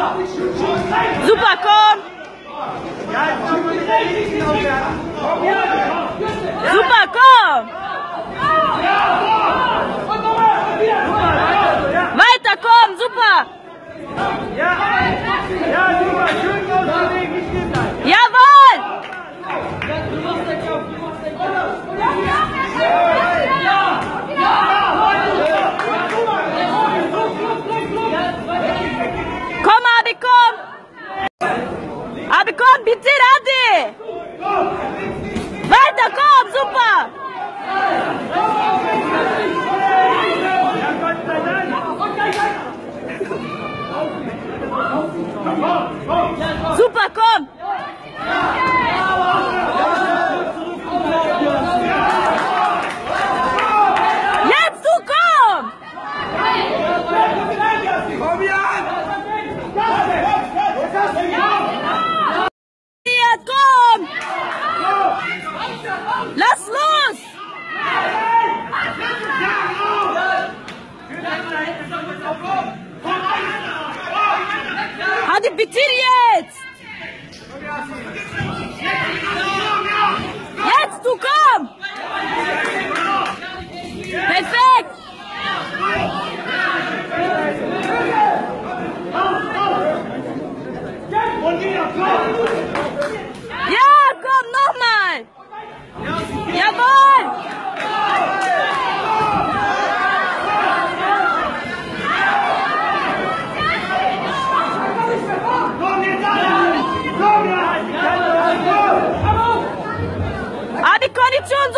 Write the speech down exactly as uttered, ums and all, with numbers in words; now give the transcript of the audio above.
Super, komm! Super, komm! Weiter, komm, super! Jawohl! Komm, Abi, komm! Abi, komm, bitte, Adi! Weiter, komm, super! Super, komm! Jetzt, du komm! Komm, Jan! Jetzt, komm! Lass los! Hadi bitir jetzt! Jetzt, du komm! Perfekt! Ja, komm, nochmal! Jawohl! Abi, Kondition